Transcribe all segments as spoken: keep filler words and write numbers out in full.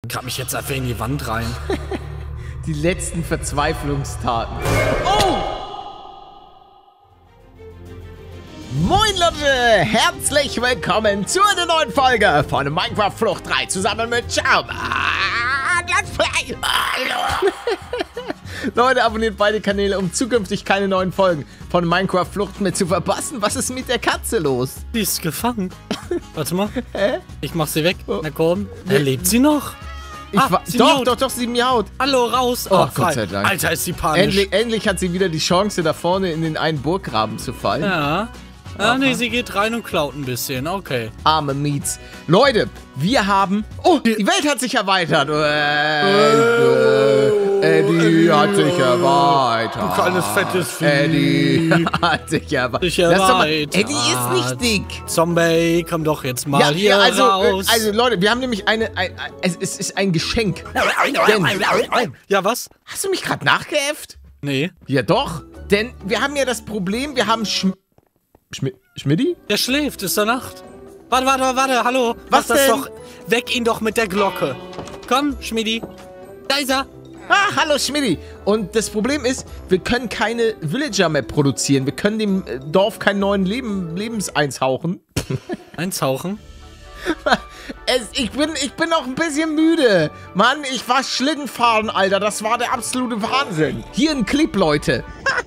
Ich grab mich jetzt einfach in die Wand rein. Die letzten Verzweiflungstaten. Oh! Moin Leute, herzlich willkommen zu einer neuen Folge von Minecraft Flucht drei zusammen mit Schaum. Let's play! Leute, abonniert beide Kanäle, um zukünftig keine neuen Folgen von Minecraft Flucht mehr zu verpassen. Was ist mit der Katze los? Die ist gefangen. Warte mal. Hä? Ich mach sie weg. Na komm. Er lebt sie noch? Ich Ah, war, sie doch, miaut. doch, doch, sie miaut. Hallo, raus. Oh, Oh, Gott sei Dank. Alter, ist sie panisch. Endlich, endlich hat sie wieder die Chance, da vorne in den einen Burggraben zu fallen. Ja. Ja, nee, sie geht rein und klaut ein bisschen. Okay. Arme Miets. Leute, wir haben... Oh, die Welt hat sich erweitert. Eddie, Eddie hat sich erweitert. Du kleines, fettes Vieh. Eddie hat sich erweitert. Sich Lass doch mal- erweitert. Eddie ist nicht dick. Zombie, komm doch jetzt mal Ja, hier ja, also, raus. äh, also Leute, wir haben nämlich eine... Ein, ein, es, es ist ein Geschenk. Denn, Ja, was? hast du mich gerade nachgeäfft? Nee. Ja doch. Denn wir haben ja das Problem, wir haben Schm... Schmi Schmidti? Der schläft, ist der Nacht. Warte, warte, warte, hallo. Was Mach das denn? doch. Weck ihn doch mit der Glocke. Komm, Schmidi. Da ist er. Ah, hallo Schmidti. Und das Problem ist, wir können keine Villager mehr produzieren. Wir können dem äh, Dorf keinen neuen Leben, Lebens einhauchen. Einzauchen. Es, ich, bin, ich bin noch ein bisschen müde. Mann, ich war Schlittenfahren, Alter. Das war der absolute Wahnsinn. Hier ein Clip, Leute.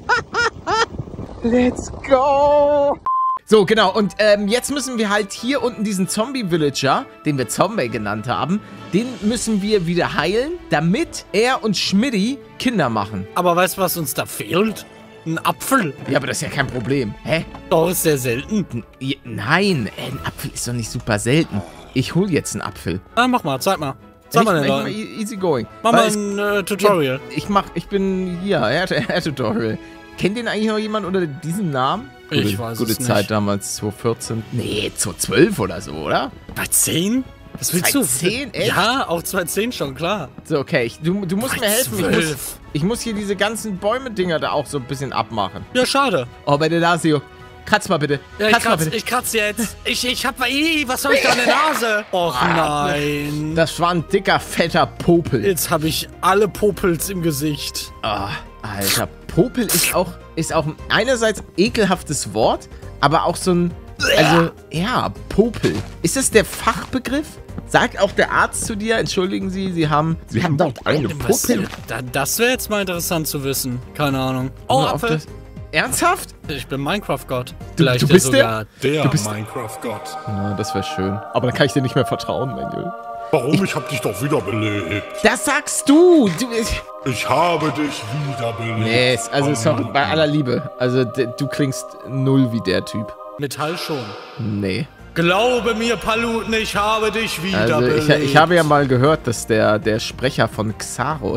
Let's go. So, genau. Und ähm, jetzt müssen wir halt hier unten diesen Zombie-Villager, den wir Zombie genannt haben, den müssen wir wieder heilen, damit er und Schmidti Kinder machen. Aber weißt du, was uns da fehlt? Ein Apfel. Ja, aber das ist ja kein Problem. Hä? Doch, ist sehr selten. N ja, nein, äh, ein Apfel ist doch nicht super selten. Ich hol jetzt einen Apfel. Ah, mach mal, zeig mal. Zeig mal den ich, ich, Leuten. e- easy going. Mach Weil mal es- ein äh, Tutorial. Ja, ich mach, ich bin hier, R-Tutorial. Kennt den eigentlich noch jemand unter diesem Namen? Ich Gute, weiß Gute es Zeit nicht. damals, zwanzig vierzehn. Nee, zwanzig zwölf oder so, oder? Bei zehn? Was willst du? zweitausendzehn, echt? Ja, auch zweitausendzehn schon, klar. So, okay, ich, du, du musst mir helfen. Ich muss, zwölf. ich muss hier diese ganzen Bäume-Dinger da auch so ein bisschen abmachen. Ja, schade. Oh, bitte, Lasio. Kratz mal bitte. Ja, ich Kratz mal kratz, bitte. ich kratz jetzt. Ich, ich hab... Ih, was hab ich da in der Nase? Och nein. Das war ein dicker, fetter Popel. Jetzt habe ich alle Popels im Gesicht. Ah, Alter, Popel ist auch, ist auch einerseits ekelhaftes Wort, aber auch so ein, also, ja, Popel. Ist das der Fachbegriff? Sagt auch der Arzt zu dir, entschuldigen Sie, Sie haben, Sie haben dort eine Was, Popel. da, das wäre jetzt mal interessant zu wissen. Keine Ahnung. Oh, Nur auf Apfel. das- Ernsthaft? Ich bin Minecraft-Gott. Du- Vielleicht du ja bist sogar Der Du bist- Minecraft-Gott. Ja, das wäre schön. Aber dann kann ich dir nicht mehr vertrauen, mein Junge. Warum? Ich hab dich doch wiederbelebt. Das sagst du! du Ich habe dich wiederbelebt. nee, es- also sorry, bei aller Liebe. Also, d- du klingst null wie der Typ. Metall schon. Nee. Glaube mir, Paluten, ich habe dich wieder Also ich, ich habe ja mal gehört, dass der, der Sprecher von Xaro.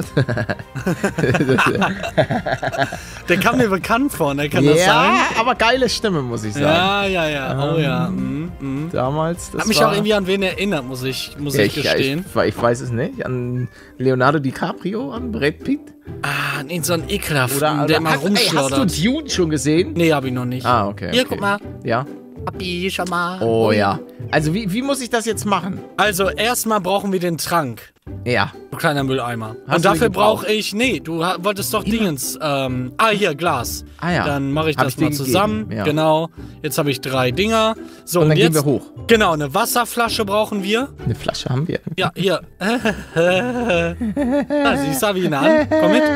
Der kam mir bekannt vor, ne? Kann das ja, sein? aber geile Stimme, muss ich sagen. Ja, ja, ja. Oh ja. Mhm, mhm. Damals, das Hat mich war, auch irgendwie an wen erinnert, muss ich, muss ja, ich ich, ja, ich, gestehen. ich weiß es nicht. An Leonardo DiCaprio, an Brad Pitt. Ah, nee, so ein ekelhaften, Oder, der oder mal hast, ey, hast du rumschlottert. Dune schon gesehen? Nee, hab ich noch nicht. Ah, okay. Hier, okay. guck mal. Ja? Papi, schau mal. Oh ja. Also wie, wie muss ich das jetzt machen? Also, erstmal brauchen wir den Trank. Ja. Du kleiner Mülleimer. Hast Und du dafür den gebraucht? brauche ich. Nee, du ha- wolltest doch Dingens. Ähm, ah, hier, Glas. Ah ja. Dann mache ich Hab das ich dir mal zusammen. gegeben, ja. Genau. Jetzt habe ich drei Dinger. So, Und dann jetzt, gehen wir hoch. Genau, eine Wasserflasche brauchen wir. Eine Flasche haben wir. Ja, hier. Da siehst du, wie ihn an. Komm mit.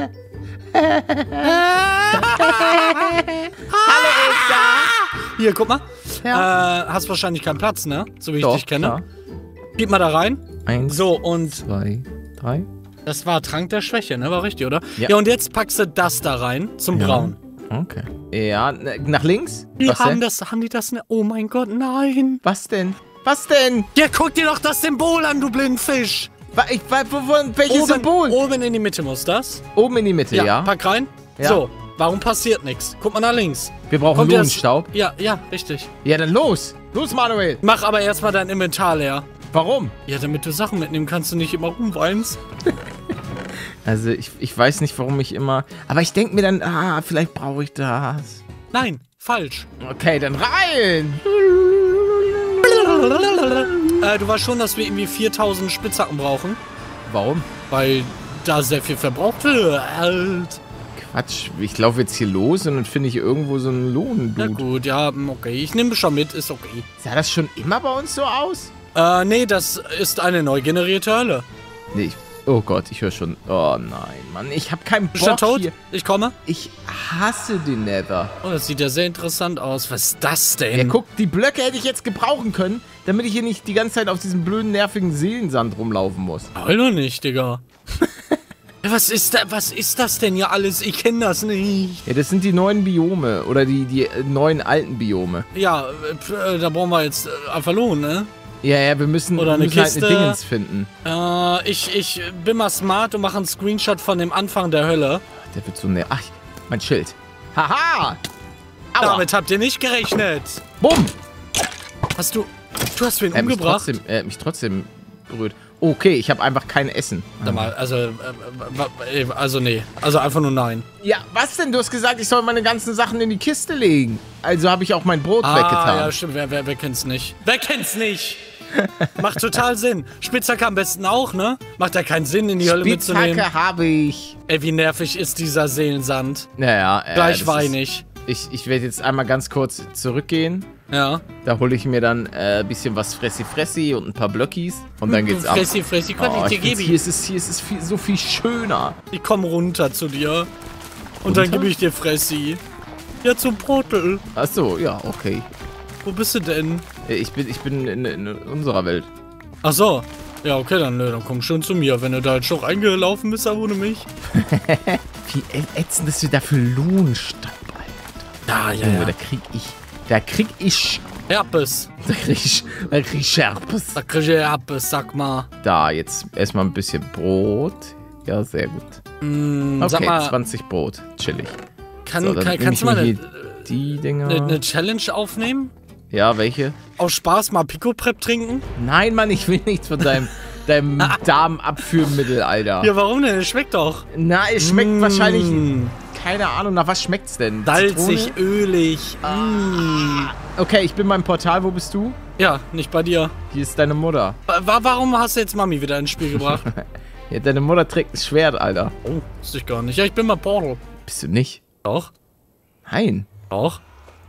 Hallo, Elsa! Hier, guck mal. Ja. Äh, hast wahrscheinlich keinen Platz, ne? So wie ich Doch, dich kenne. klar. Gib mal da rein. Eins, So, und zwei, drei. das war Trank der Schwäche, ne? War richtig, oder? Ja. Ja, und jetzt packst du das da rein zum Ja. Brauen. Okay. Ja, ne- nach links? Die Was haben denn? das, haben die das, ne? Oh mein Gott, nein. Was denn? Was denn? Ja, guck dir doch das Symbol an, du Blindfisch. Wa- Ich, wa- wo, wo, welches Oben, Symbol? oben in die Mitte muss das. Oben in die Mitte, ja. Ja, pack rein. Ja. So, warum passiert nichts? Guck mal nach links. Wir brauchen Kommt dir das- Lohnenstaub. Ja, ja, richtig. Ja, dann los. Los, Manuel. Mach aber erstmal dein Inventar leer. Warum? Ja, damit du Sachen mitnehmen kannst und nicht immer rumweinst. Also, ich, ich weiß nicht, warum ich immer... Aber ich denke mir dann, ah, vielleicht brauche ich das. Nein, falsch. Okay, dann rein. Äh, du weißt schon, dass wir irgendwie viertausend Spitzhacken brauchen. Warum? Weil da sehr viel verbraucht wird. Quatsch, ich laufe jetzt hier los und dann finde ich irgendwo so einen Lohn, Na Dude. gut, ja, okay. Ich nehme schon mit, ist okay. Sah das schon immer bei uns so aus? Äh, nee, das ist eine neu generierte Hölle. Nee, ich, oh Gott, ich höre schon. Oh nein, Mann, ich habe keinen Bist du Bock tot? hier. Ich komme. Ich hasse den Nether. Oh, das sieht ja sehr interessant aus. Was ist das denn? Ja, guck, die Blöcke hätte ich jetzt gebrauchen können, damit ich hier nicht die ganze Zeit auf diesem blöden, nervigen Seelensand rumlaufen muss. Alter nicht, Digga. Was ist da, was ist das denn hier alles? Ich kenne das nicht. Ja, das sind die neuen Biome oder die, die äh, neuen alten Biome. Ja, äh, da brauchen wir jetzt äh, einfach Lohn, ne? Ja, ja, wir müssen, Oder eine müssen halt Kiste. eine Dingens finden. Äh, ich, ich bin mal smart und mache einen Screenshot von dem Anfang der Hölle. Der wird so ne. Ach, mein Schild. Haha! Aua. Damit habt ihr nicht gerechnet. Bumm! Hast du, du hast wen Er hat mich umgebracht? trotzdem, er hat mich trotzdem berührt. Okay, ich habe einfach kein Essen. Warte mal, also, äh, äh, also nee, also einfach nur nein. Ja, was denn? Du hast gesagt, ich soll meine ganzen Sachen in die Kiste legen. Also habe ich auch mein Brot Ah, weggetan. ja, stimmt, wer, wer, wer kennt's nicht? Wer kennt's nicht? Macht total Sinn. Spitzhacke am besten auch, ne? Macht ja keinen Sinn, in die Hölle mitzunehmen. Spitzhacke habe ich. Ey, wie nervig ist dieser Seelensand. Naja, äh, Gleich das weinig. ist- Ich, ich werde jetzt einmal ganz kurz zurückgehen. Ja. Da hole ich mir dann ein äh, bisschen was Fressi-Fressi und ein paar Blöckis. Und dann geht's ab. Fressi, Fressi, komm, Oh, ich dir ich find's, gebe hier ich. ist es, hier ist es viel, so viel schöner. Ich komm runter zu dir. Und dann Runter? gebe ich dir Fressi. Ja, zum Portal. Ach so, ja, okay. Wo bist du denn? Ich bin, ich bin in, in unserer Welt. Ach so. Ja, okay, dann, nö, dann komm schon zu mir. Wenn du da jetzt schon reingelaufen bist, ohne mich. Wie ätzend, dass wir dafür Lohnstaub, Alter. Ja, ja, Junge, ja. da krieg ich, da krieg ich, Herpes. da krieg ich, da krieg ich Herpes. Da krieg ich Herpes, sag mal. Da, jetzt erstmal ein bisschen Brot. Ja, sehr gut. Mm, Okay, sag mal, zwanzig Brot. Chillig. kann, So, dann kann, nehm kannst ich du mal mir eine, hier die Dinger. eine, eine Challenge aufnehmen? Ja, welche? Aus Spaß mal Pico-Prep trinken? Nein, Mann, ich will nichts von deinem, deinem Darmabführmittel, Alter. Ja, warum denn? Es schmeckt doch. Na, es schmeckt Mm. wahrscheinlich, keine Ahnung, nach was schmeckt's denn? Salzig, Zitrone? ölig. Mm. Okay, ich bin beim Portal, wo bist du? Ja, nicht bei dir. Hier ist deine Mutter. Wa- Warum hast du jetzt Mami wieder ins Spiel gebracht? Ja, deine Mutter trägt ein Schwert, Alter. Oh, wusste ich gar nicht. Ja, ich bin bei Portal. Bist du nicht? Doch, Nein. doch,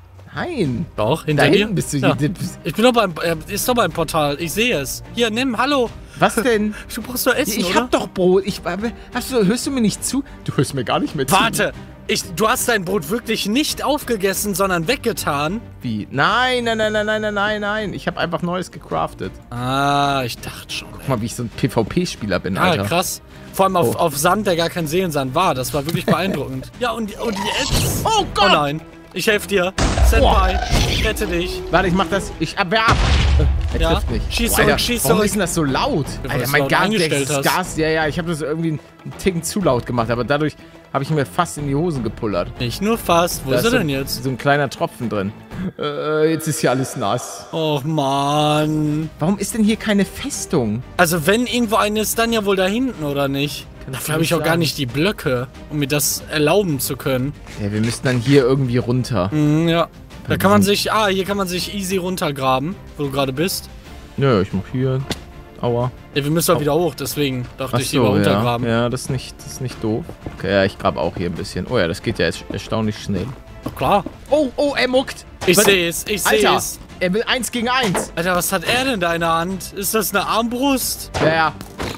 Nein. doch, Da hinter dir. hinten bist du. Ja. hier. Ich bin doch beim, äh, ist doch beim Portal. Ich sehe es. Hier, nimm, hallo. Was denn? Du brauchst doch Essen, Ich oder? hab doch Brot. Ich, hast du, hörst du mir nicht zu? Du hörst mir gar nicht mehr zu. Warte, ich, du hast dein Brot wirklich nicht aufgegessen, sondern weggetan. Wie? Nein, nein, nein, nein, nein, nein, nein, nein. Ich habe einfach Neues gecraftet. Ah, ich dachte schon. Guck mal, wie ich so ein PvP-Spieler bin, Ah, Alter. krass. Vor allem auf, Oh. auf Sand, der gar kein Seelensand war. Das war wirklich beeindruckend. Ja, und, und jetzt... Oh Oh Gott! nein, ich helfe dir. Senpai, rette dich. Warte, ich mach das. Ich abwehr ab. Er Ja, trifft nicht. schieß Oh, zurück, Alter, schieß warum zurück. ist denn das so laut? weil Alter, du's mein laut Gas, eingestellt das hast. Gas, ja, ja, ich habe das irgendwie einen Ticken zu laut gemacht, aber dadurch habe ich mir fast in die Hosen gepullert. Nicht nur fast. Wo Da ist er so, denn jetzt? So ein kleiner Tropfen drin. Äh, jetzt ist hier alles nass. Och, Mann. Warum ist denn hier keine Festung? Also wenn irgendwo eine ist, dann ja wohl da hinten, oder nicht? Kannst Dafür du habe nicht ich auch gar sagen. nicht die Blöcke, um mir das erlauben zu können. Ja, wir müssten dann hier irgendwie runter. Mhm, ja. Da Bei kann man diesem- sich, ah, hier kann man sich easy runtergraben, wo du gerade bist. Nö, ich mach hier. Aua. Ja, wir müssen doch wieder hoch, deswegen dachte Ach ich, lieber so, ja. runtergraben. Ja, das ist nicht, das ist nicht doof. Okay, ja, ich grab auch hier ein bisschen. Oh ja, das geht ja erst- erstaunlich schnell. Doch klar. Oh, oh, er muckt. Ich Warte. sehe es, ich sehe Alter, es. er will eins gegen eins. Alter, was hat er denn da in der Hand? Ist das eine Armbrust? Ja, ja.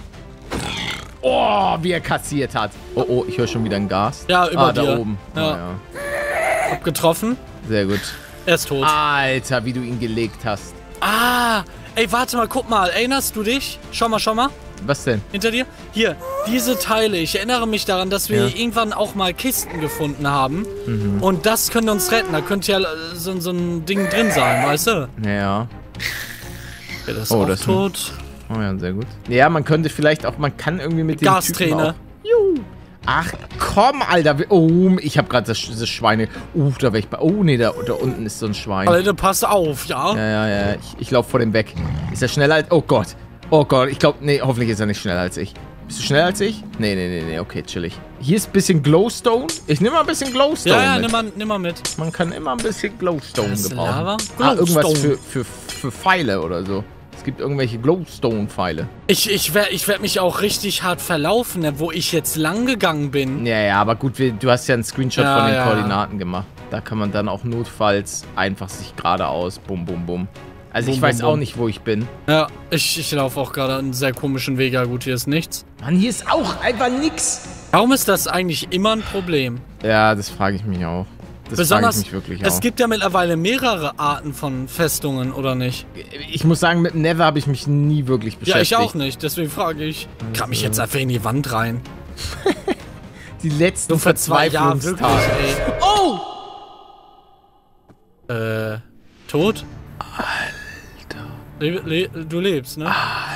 Oh, wie er kassiert hat. Oh, oh, ich höre schon wieder ein Gas. Ja, über ah, dir. da oben. Ja. Ah, ja. Hab getroffen. Sehr gut. Er ist tot. Alter, wie du ihn gelegt hast. Ah, ey, warte mal, guck mal. Erinnerst du dich? Schau mal, schau mal. Was denn? Hinter dir? Hier, diese Teile. Ich erinnere mich daran, dass wir Ja. irgendwann auch mal Kisten gefunden haben. Mhm. Und das könnte uns retten. Da könnte ja äh, so, so ein Ding drin sein, weißt du? Ja. Ja, das ist Oh, auch das ist tot. Oh ja, sehr gut. Ja, man könnte vielleicht auch, man kann irgendwie mit dem Typen Gasträne. auch... Juhu. Ach, komm, Alter. wir- Oh, ich habe gerade das, das Schweine... Uh, da wäre ich bei... Oh, nee, da, da unten ist so ein Schwein. Alter, pass auf, ja? Ja, ja, ja. Ich, ich laufe vor dem weg. Ist er schneller als... Oh Gott. Oh Gott, ich glaube... Nee, hoffentlich ist er nicht schneller als ich. Bist du schneller als ich? Nee, nee, nee, nee. Okay, chillig. Hier ist ein bisschen Glowstone. Ich nehme mal ein bisschen Glowstone Ja, ja, mit. nimm mal, nimm mal mit. Man kann immer ein bisschen Glowstone Das ist gebrauchen. Lava? Ah, irgendwas Glowstone. für, für, für Pfeile oder so. Es gibt irgendwelche Glowstone-Pfeile. Ich, ich werde ich werd mich auch richtig hart verlaufen, ne, wo ich jetzt lang gegangen bin. Ja, ja, aber gut, wir, du hast ja einen Screenshot Ja, von den ja. Koordinaten gemacht. Da kann man dann auch notfalls einfach sich geradeaus, bum, bum, bum. Also Bum, ich weiß bum, auch bum. nicht, wo ich bin. Ja, ich, ich laufe auch gerade einen sehr komischen Weg. Ja gut, hier ist nichts. Mann, hier ist auch einfach nix. Warum ist das eigentlich immer ein Problem? Ja, das frage ich mich auch. Das Besonders, frage ich mich wirklich es auch. gibt ja mittlerweile mehrere Arten von Festungen, oder nicht? Ich muss sagen, mit Nether habe ich mich nie wirklich Ja, beschäftigt. ich auch nicht, deswegen frage ich. Grab mich jetzt einfach in die Wand rein. Die letzten So für zwei Jahre wirklich, Verzweiflungstage. ey. Oh! Äh, tot? Alter. Le le du lebst, ne? Alter.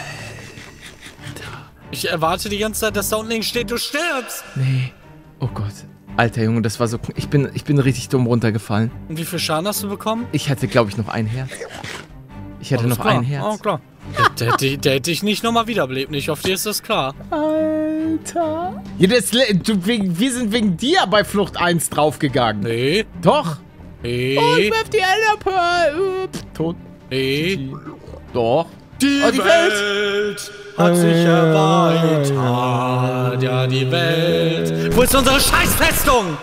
Ich erwarte die ganze Zeit, dass da unten links steht, du stirbst! Nee. Oh Gott. Alter Junge, das war so... Ich bin, ich bin richtig dumm runtergefallen. Und wie viel Schaden hast du bekommen? Ich hatte, glaube ich, noch ein Herz. Ich hätte Alles noch klar. ein Herz. Oh, klar. Der, der, hätte- der hätte ich nicht nochmal wiederbelebt. Ich hoffe, dir ist das klar. Alter. Ja, das, du, wegen, wir sind wegen dir bei Flucht eins draufgegangen. Nee, Doch. nee, Oh, ich werf die Enderpearl. Ups, tot. nee. Doch. Die, Oh, die Welt hat sich erweitert. Ja, die Welt. Wo ist unsere Scheißfestung?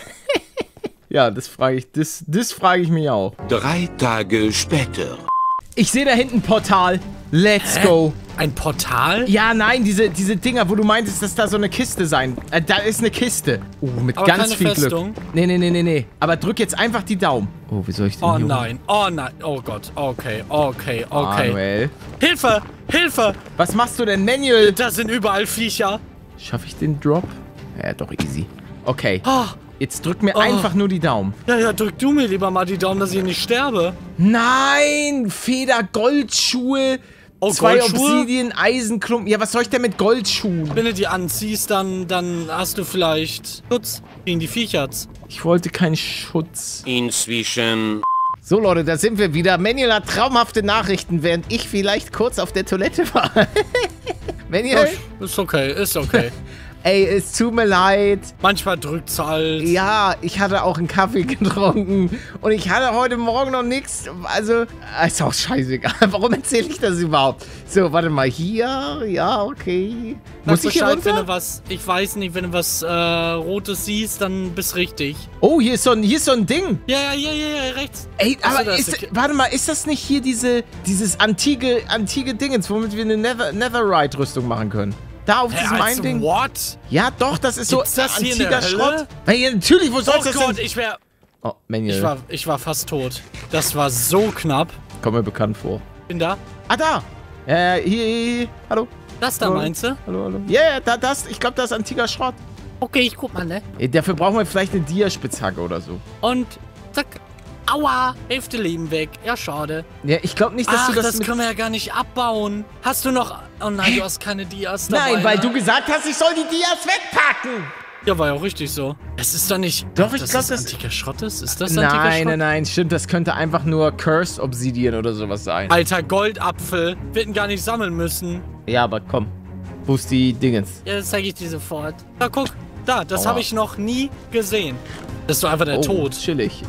Ja, das frage ich, das, das frage ich mich auch. Drei Tage später. Ich sehe da hinten ein Portal. Let's Hä? go. Ein Portal? Ja, nein, diese, diese Dinger, wo du meintest, dass da so eine Kiste sein. Äh, da ist eine Kiste. Oh, mit Aber ganz keine viel Festung? Glück. Nee, nee, nee, nee, nee. Aber drück jetzt einfach die Daumen. Oh, wie soll ich denn Oh hier hoch? nein, oh nein, oh Gott, okay, okay, okay. Manuel. Hilfe, Hilfe, Was machst du denn, Manuel? da sind überall Viecher. Schaffe ich den Drop? Ja, doch easy. Okay. Oh, Jetzt drück mir Oh. einfach nur die Daumen. ja, ja, drück du mir lieber mal die Daumen, dass ich nicht sterbe. Nein! Feder, Goldschuhe. Oh, zwei Goldschuhe? Obsidian, Eisenklumpen. Ja, was soll ich denn mit Goldschuhen? Wenn du die anziehst, dann, dann hast du vielleicht Schutz gegen die Viecher. Ich wollte keinen Schutz. Inzwischen. So, Leute, da sind wir wieder. Manuel hat traumhafte Nachrichten, während ich vielleicht kurz auf der Toilette war. Manuel? Ist okay, ist okay. Ey, es tut mir leid. Manchmal drückt's halt. Ja, ich hatte auch einen Kaffee getrunken und ich hatte heute Morgen noch nichts. Also, ist auch scheißegal. Warum erzähle ich das überhaupt? So, warte mal, hier. Ja, okay. Muss Sag ich hier Bescheid, wenn runter? du was, ich weiß nicht, wenn du was äh, Rotes siehst, dann bist richtig. Oh, hier ist so ein, hier ist so ein Ding. Ja, ja, ja, ja, ja, rechts. Ey, Achso, aber da ist ist, der Ki- warte mal, ist das nicht hier diese, dieses antike, antike Dingens, womit wir eine Nether, Netherite-Rüstung machen können? Da auf Hä, diesem als einen Ding. what? Ja, doch, das ist Gibt's so das hier in antiker der Hölle? Schrott. Weil ja, natürlich, wo Oh soll's das Gott, denn? ich wär, Oh, Manuel. ich war, ich war fast tot. Das war so knapp. Kommt mir bekannt vor. Bin da. Ah, da. Äh, hier, hier, hier. Hallo. Das da Hallo. meinst du? Hallo, hallo. Ja, yeah, da, das, ich glaube, das ist antiker Schrott. Okay, ich guck mal, ne? Ey, dafür brauchen wir vielleicht eine Dia-Spitzhacke oder so. Und zack. Aua, Hälfte Leben weg. Ja, schade. Ja, ich glaube nicht, dass Ach, du das, das, mit... können wir ja gar nicht abbauen. Hast du noch... Oh nein, du hast keine Dias dabei. Nein, weil ne? du gesagt hast, ich soll die Dias wegpacken. Ja, war ja auch richtig so. Es ist doch nicht... Doch, ich dass glaub, das das- antiker Schrott ist? Ist das antiker Nein, Schrott? nein, nein, stimmt. Das könnte einfach nur Cursed Obsidian oder sowas sein. Alter, Goldapfel. Wir hätten gar nicht sammeln müssen. Ja, aber komm. Wo ist die Dingens? Ja, das zeige ich dir sofort. Da, guck. Da, das Aua. habe ich noch nie gesehen. Das ist doch einfach der Oh, Tod. chillig.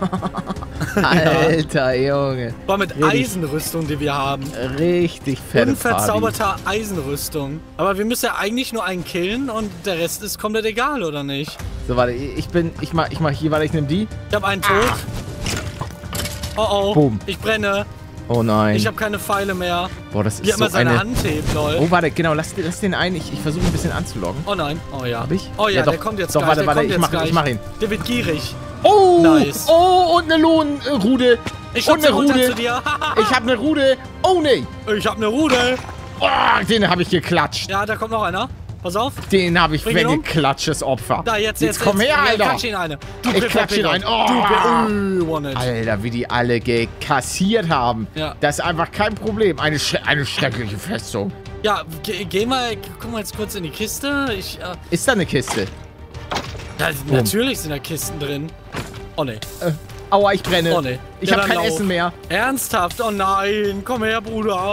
Alter, Junge. War mit Richtig. Eisenrüstung, die wir haben. Richtig fette Unverzauberter Eisenrüstung. Aber wir müssen ja eigentlich nur einen killen und der Rest ist komplett egal, oder nicht? Party. So, warte, ich bin, ich mach, ich mach hier, warte, ich nehm die. Ich habe einen tot. Oh oh. Boom. Ich brenne. Oh nein. Ich habe keine Pfeile mehr. Boah, das Wie ist er so immer seine eine... Hand hebt, lol. Oh, warte, genau, lass, lass den ein. Ich, ich versuche ein bisschen anzuloggen. Oh nein. Oh ja. Hab ich? Oh ja, Ja, doch. der kommt jetzt Doch, gleich. warte, der warte, kommt ich jetzt mach- gleich. ich mach ihn. Der wird gierig. Oh! Nice. Oh, und eine Lohnrude. Ich Und schubse eine runter Rude. zu dir. Ich hab eine Rude. Oh, nee. Ich hab eine Rudel. Oh, den habe ich geklatscht. Ja, da kommt noch einer. Pass auf. Den habe ich Bring ihn um. weggeklatschtes Opfer. Da, jetzt, Jetzt jetzt. komm jetzt. her, Ja, Alter. Klatsch ihn eine. Du Ich klatsch ihn ein. Oh. Du One-Hit. Alter, wie die alle gekassiert haben. Ja. Das ist einfach kein Problem. Eine, sch eine schreckliche Festung. Ja, ge geh mal, guck mal jetzt kurz in die Kiste. Ich, äh, Ist da eine Kiste? da, natürlich sind da Kisten drin. Oh ne. Äh, aua, ich brenne. Oh, nee. Ich Ja, habe dann kein lauf. Essen mehr. Ernsthaft? Oh nein. Komm her, Bruder.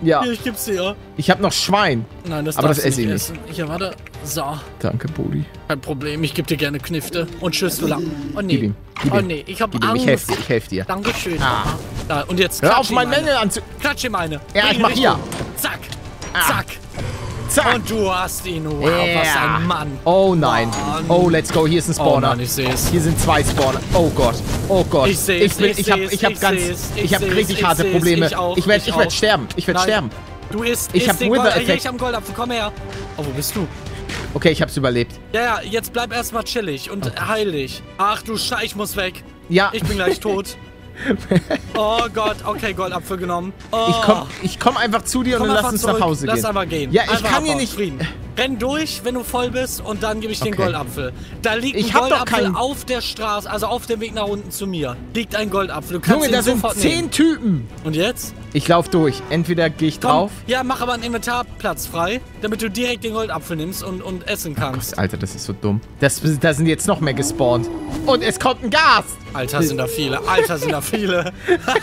Ja. Hier, ich geb's dir. Ich habe noch Schwein. Nein, das Aber darfst das esse du ich nicht essen. Hier, warte. So, Danke, Bodi. kein Problem. Ich geb dir gerne Knifte. Und tschüss, du Lappen. Oh Gib nee. ihm. Gib Oh ihm. nee, ich hab Gib ihm. Angst. Ich helfe dir. Ich helfe dir. Dankeschön. Ah. Mama. Da, und jetzt Hör klatsch auf, ihm mein eine. Mängel anzu... Klatsch ihm eine. Ja, Bring ich ihn mach Richtung. hier. Zack. Ah. Zack. Zack. Und du hast ihn. Wow, Yeah. was ein Mann. Oh nein. Mann. Oh, let's go. Hier ist ein Oh Spawner. nein, ich seh's. Hier sind zwei Spawner. Oh Gott. Oh Gott. Ich seh's, Ich, bin, ich ich hab, seh's, ich hab ich ganz... seh's, ich Ich hab seh's, richtig ich harte seh's, Probleme. ich auch, Ich werd, ich ich werd auch. sterben. Ich werd Nein. sterben. Du isst, Ich isst hab den Gold. Wither-Effekt. Hier, ich hab einen Goldapfel. Komm her. Oh, wo bist du? Okay, ich hab's überlebt. Ja, ja, jetzt bleib erstmal chillig und Okay. heil dich. Ach du Scheiße, ich muss weg. Ja. Ich bin gleich tot. Oh Gott, okay, Goldapfel genommen. Oh. Ich komm, ich komm einfach zu dir Komm und dann lass einfach uns zurück. nach Hause Lass gehen. einfach gehen. Ja, ich Einfach kann hier abhauen. nicht... Frieden. Renn durch, wenn du voll bist, und dann gebe ich den Okay. Goldapfel. Da liegt Ich ein hab doch Goldapfel keinen- auf der Straße, also auf dem Weg nach unten zu mir. Liegt ein Goldapfel. Du kannst Junge, ihn da sind sofort zehn nehmen. Typen. Und jetzt? Ich lauf durch. Entweder gehe ich Komm, drauf... ja, mach aber einen Inventarplatz frei, damit du direkt den Goldapfel nimmst und, und essen kannst. Alter, das ist so dumm. Das, da sind jetzt noch mehr gespawnt. Und es kommt ein Gas. Alter, sind da viele. Alter, sind da viele.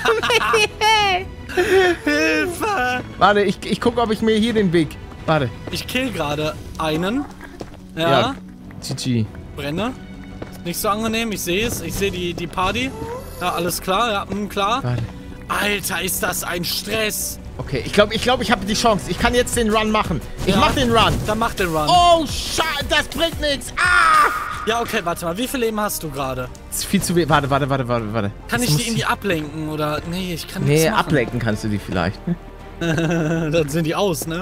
Hilfe! Warte, ich, ich gucke, ob ich mir hier den Weg... Warte. Ich kill gerade einen. Ja, Ja. G G. brenne. Ist nicht so angenehm, ich sehe es. Ich sehe die, die Party. Ja, alles klar, ja, mh, klar. Warte. Alter, ist das ein Stress. Okay, ich glaube, ich, glaub, ich habe die Chance. Ich kann jetzt den Run machen. Ich Ja. mach den Run. Dann mach den Run. Oh, Scheiße, das bringt nichts. Ah! Ja, okay, warte mal. Wie viel Leben hast du gerade? Das ist viel zu wenig. Warte, warte, warte, warte, warte. Kann Das ich muss die irgendwie ablenken oder... Nee, ich kann nichts Nee, machen. ablenken kannst du die vielleicht. Dann sind die aus, ne?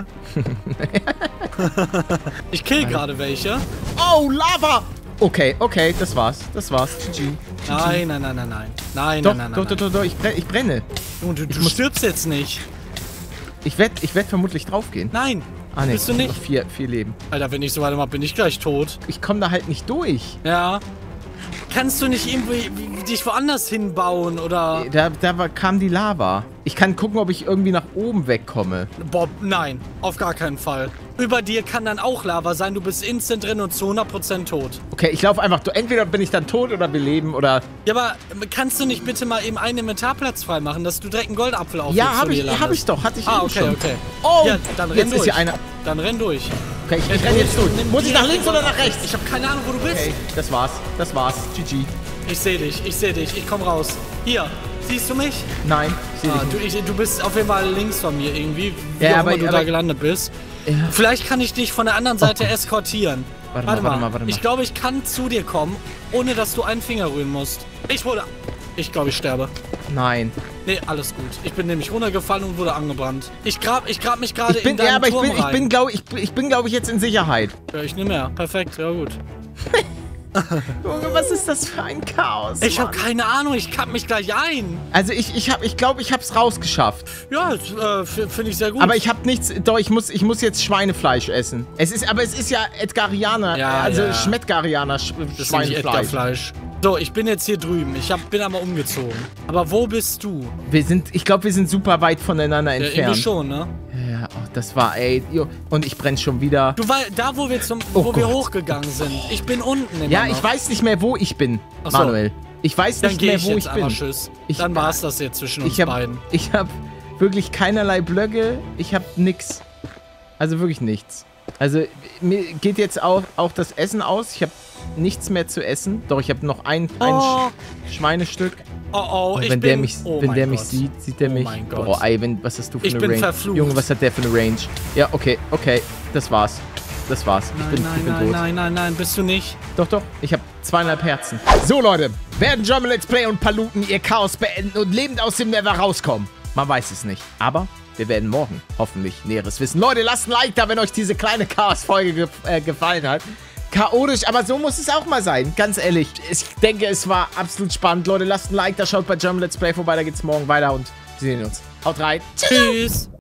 Ich kill gerade welche. Oh, Lava! Okay, okay, das war's. Das war's. G G. Nein, nein, nein, nein, nein. Nein, Doch, nein, nein, doch, nein. doch, doch, doch, ich brenne. Ich, brenne. Du, du, du muss- stirbst jetzt nicht. ich werde ich werd vermutlich draufgehen. Nein. Ah, nee. Bist du ich hab nicht? noch Vier, vier Leben. Alter, wenn ich so weitermache, bin ich gleich tot. Ich komme da halt nicht durch. Ja. Kannst du nicht irgendwie wie- dich woanders hinbauen oder... Da, da war, kam die Lava. Ich kann gucken, ob ich irgendwie nach oben wegkomme. Bob, nein. Auf gar keinen Fall. Über dir kann dann auch Lava sein. Du bist instant drin und zu hundert Prozent tot. Okay, ich laufe einfach. Entweder bin ich dann tot oder wir leben oder... Ja, aber kannst du nicht bitte mal eben einen Inventarplatz freimachen, dass du direkt einen Goldapfel auflegst? Ja, habe und ich, hier hab landest? ich doch. Hatte ich Ah, eben okay, schon. okay. Oh, Ja, dann renn jetzt durch. ist hier einer. Dann renn durch. Okay, ich, ich Renn renn jetzt durch. Nimm Muss ich nach direkt links den oder nach Goldapfel. rechts? Ich habe keine Ahnung, wo du bist. Okay, das war's. Das war's. G G. Ich sehe dich, ich sehe dich. Ich komm raus. Hier, siehst du mich? Nein, ich sehe Ah, dich du, nicht. ich, du bist auf jeden Fall links von mir irgendwie, wie Ja, auch aber- immer du aber- da gelandet bist. Ja. Vielleicht kann ich dich von der anderen Seite eskortieren. Warte mal, warte mal, warte mal. Ich glaube, ich kann zu dir kommen, ohne dass du einen Finger rühren musst. Ich wurde... Ich glaube, ich sterbe. Nein. Nee, alles gut. Ich bin nämlich runtergefallen und wurde angebrannt. Ich grab, ich grab mich gerade Ich bin, in deinen ja, aber ich Turm bin, ich rein. bin, glaube ich, ich bin, glaube ich, jetzt in Sicherheit. Ja, ich nehme mehr. Perfekt, ja gut. Junge, was ist das für ein Chaos? Ich Mann? habe keine Ahnung, ich kapp mich gleich ein. Also ich, ich habe, ich glaube, ich habe es rausgeschafft. Ja, äh, finde ich sehr gut. Aber ich habe nichts. Doch, ich muss, ich muss jetzt Schweinefleisch essen. Es ist, aber es ist ja Edgarianer, Ja, also ja. Schmettgarianer Sch das ist nicht Schweinefleisch. Edgarfleisch. So, ich bin jetzt hier drüben. Ich hab, bin aber umgezogen. Aber wo bist du? Wir sind, ich glaube, wir sind super weit voneinander Ja, irgendwie entfernt. schon, ne? Ja, oh, das war, ey, jo, und ich brenne schon wieder. Du war da, wo wir zum, Oh wo wir Gott. hochgegangen sind. Ich bin unten immer Ja, noch. ich weiß nicht mehr, wo ich bin, Ach so. Manuel. Ich weiß Dann nicht gehe mehr, ich wo jetzt ich einfach bin. Tschüss. Ich- Dann war's das jetzt zwischen uns Ich habe beiden. ich hab wirklich keinerlei Blöcke. Ich habe nix. Also wirklich nichts. Also mir geht jetzt auch, auch das Essen aus. Ich habe nichts mehr zu essen. Doch, ich habe noch ein, ein Oh. Sch Schweinestück. Oh, oh, Und ich wenn bin... der mich, oh wenn mein der mich Gott. sieht, sieht der Oh mich. mein Gott. Boah, ey, wenn, was hast du für Ich eine bin Range? verflucht. Junge, was hat der für eine Range? Ja, okay, okay. Das war's. Das war's. Ich Nein, bin, nein, ich bin nein, tot. nein, nein, nein, bist du nicht? Doch, doch. Ich habe zweieinhalb Herzen. So, Leute. Werden German Let's Play und Paluten ihr Chaos beenden und lebend aus dem Nether rauskommen? Man weiß es nicht. Aber wir werden morgen hoffentlich Näheres wissen. Leute, lasst ein Like da, wenn euch diese kleine Chaos-Folge ge äh, gefallen hat. Chaotisch, aber so muss es auch mal sein. Ganz ehrlich. Ich denke, es war absolut spannend. Leute, lasst ein Like da, schaut bei German Let's Play vorbei. Da geht's morgen weiter und wir sehen uns. Haut rein. Tschüss.